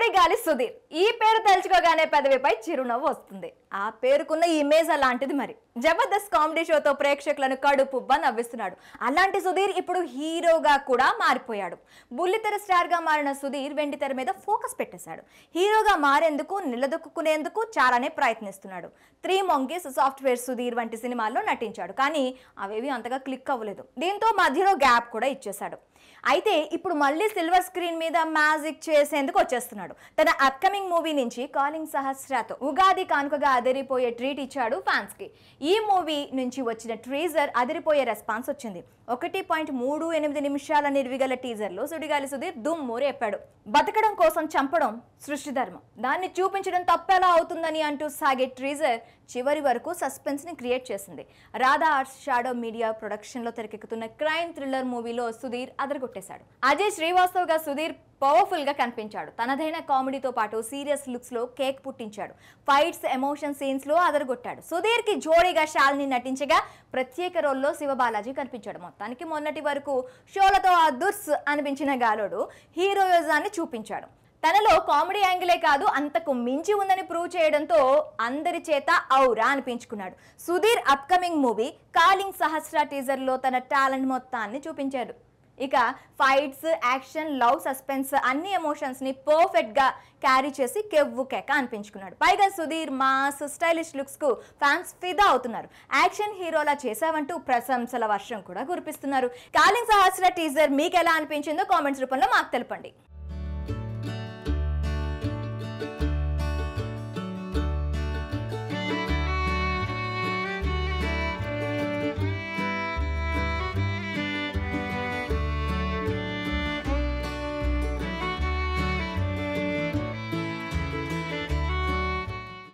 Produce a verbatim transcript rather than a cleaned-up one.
సుడిగాలి సుధీర్ ఈ పేరు తలుచుకోగానే పెదవిపై చిరునవ్వు వస్తుంది. ఆ పేరుకున్న ఇమేజ్ అలాంటిది. మరి జబర్దస్త్ కామెడీ షోతో ప్రేక్షకులను కడుపుబ్బా నవ్విస్తున్నాడు. అలాంటి సుధీర్ ఇప్పుడు హీరోగా కూడా మారిపోయాడు. బుల్లితెర స్టార్ గా మారిన సుధీర్ వెండితెర మీద ఫోకస్ పెట్టేశాడు. హీరోగా మారేందుకు నిలదొక్కునేందుకు చాలానే ప్రయత్నిస్తున్నాడు. త్రీ మంకీస్, సాఫ్ట్వేర్ సుధీర్ వంటి సినిమాల్లో నటించాడు. కానీ అవేవి అంతగా క్లిక్ అవ్వలేదు. దీంతో మధ్యలో గ్యాప్ కూడా ఇచ్చేశాడు. అయితే ఇప్పుడు మళ్ళీ సిల్వర్ స్క్రీన్ మీద మ్యాజిక్ చేసేందుకు వచ్చేస్తున్నాడు. తన అప్కమింగ్ మూవీ నుంచి కాలింగ్ సహస్రాతో ఉగాది కానుకగా అదిరిపోయే ట్రీట్ ఇచ్చాడు ఫ్యాన్స్ కి. ఈ మూవీ నుంచి వచ్చిన ట్రీజర్ అదిరిపోయే రెస్పాన్స్ వచ్చింది. ఒకటి పాయింట్ మూడు ఎనిమిది నిమిషాల నిర్విగల టీజర్ లో సుడిగాలి సుధీర్ దుమ్ము రేపాడు. బతకడం కోసం చంపడం సృష్టి ధర్మం, దాన్ని చూపించడం తప్పెలా అవుతుందని అంటూ సాగే ట్రీజర్ చివరి వరకు సస్పెన్స్ ని క్రియేట్ చేసింది. Radha arts shadow media production లో తెరకెక్కుతున్న క్రైమ్ థ్రిల్లర్ మూవీలో సుధీర్ అదరగొట్టేశాడు. అజయ్ శ్రీవాస్తవ్ గా సుధీర్ పవర్ఫుల్ గా కనిపించాడు. తనదైన కామెడీతో పాటు సీరియస్ లుక్స్ లో కేక్ పుట్టించాడు. ఫైట్స్, ఎమోషన్ సీన్స్ లో అదరగొట్టాడు. సుధీర్ కి జోడీగా శాలిని నటించగా ప్రత్యేక రోల్లో శివబాలాజీ కనిపించాడు. మొత్తానికి మొన్నటి వరకు షోలతో అదుర్స్ అనిపించిన గాలోడు హీరోయిజాన్ని చూపించాడు. తనలో కామెడీ యాంగిలే కాదు, అంతకు మించి ఉందని ప్రూవ్ చేయడంతో అందరి చేత ఔరా అనిపించుకున్నాడు. Sudheer upcoming movie calling Sahasra teaser లో తన టాలెంట్ మొత్తాన్ని చూపించాడు. ఇక ఫైట్స్, యాక్షన్, లవ్, సస్పెన్స్ అన్ని ఎమోషన్స్ ని పర్ఫెక్ట్ గా క్యారీ చేసి కెవ్వు కేక అనిపించుకున్నాడు. పైగా సుధీర్ మాస్, స్టైలిష్ లుక్స్ కు ఫ్యాన్స్ ఫిదా అవుతున్నారు. యాక్షన్ హీరోలా చేశావంటూ ప్రశంసల వర్షం కూడా కురిపిస్తున్నారు. కాలింగ్ సహస్ర టీజర్ మీకు ఎలా అనిపించిందో కామెంట్స్ రూపంలో మాకు తెలపండి.